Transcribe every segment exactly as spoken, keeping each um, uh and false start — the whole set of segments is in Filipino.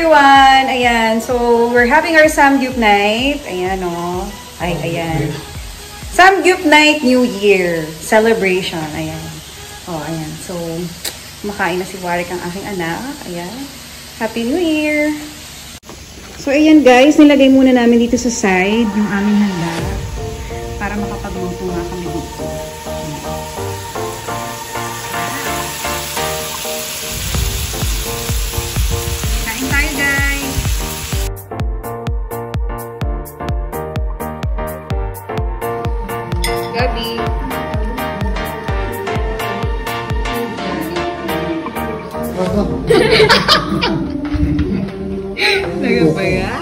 everyone! Ayan, so we're having our Samgyup night. Ayan o. Oh. Ay, ayan. Samgyup night New Year celebration. Ayan. Oh, ayan. So, kumakain na si Warwick ang aking anak. Ayan. Happy New Year! So, ayan guys, nilagay muna namin dito sa side yung aming handa para makapagluto nga kami dito. Kain tayo guys! Gabi! Naga ba yan?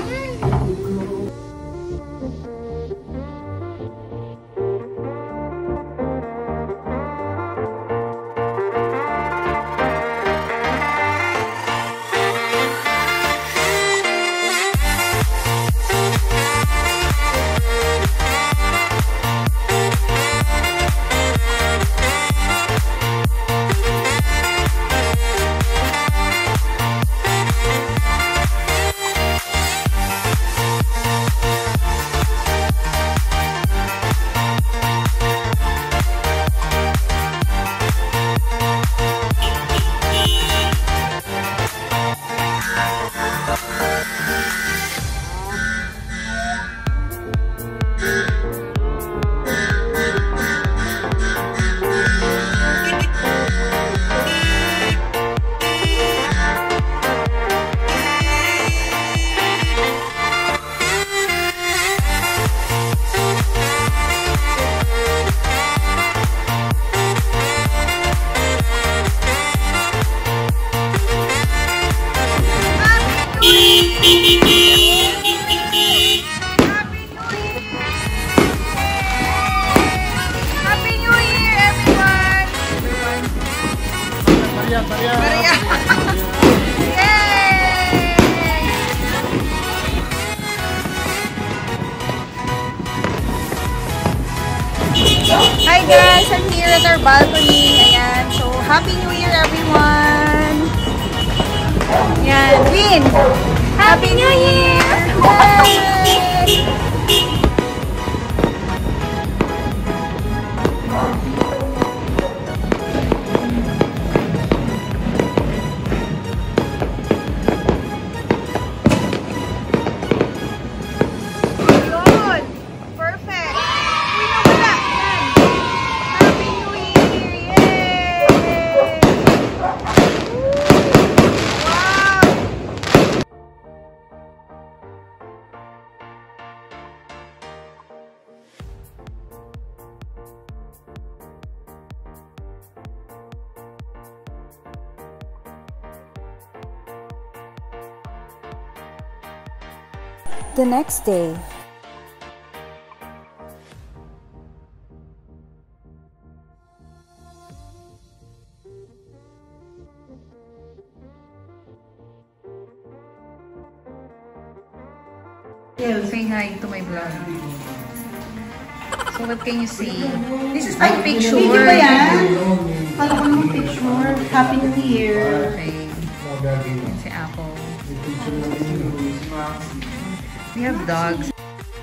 Hi guys! I'm here at our balcony. Ayan. So, Happy New Year everyone! Ayan. Win! Happy New Year! Yay! The next day. Say hi to my vlog. So what can you see? This is my picture. Video ba yan? Kala ko naman picture. Happy New Year. Okay. Si Apple. We have dogs.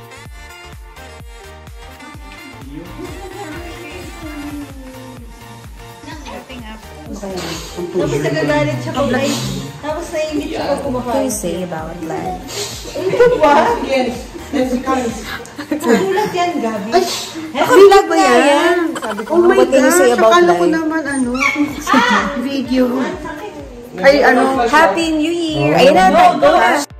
Setting up. Tapos nagagalit siya ko like, tapos naingit siya ko kumakain. What do you say about that? What? Yes. Yes, because. Sulat yan, Gabi. Ay, Vlog ba yan? Sabi ko, oh my what can you say gosh, about akala ko life? naman ano, video. Ay, ano, Happy New Year! Ayun na, go na!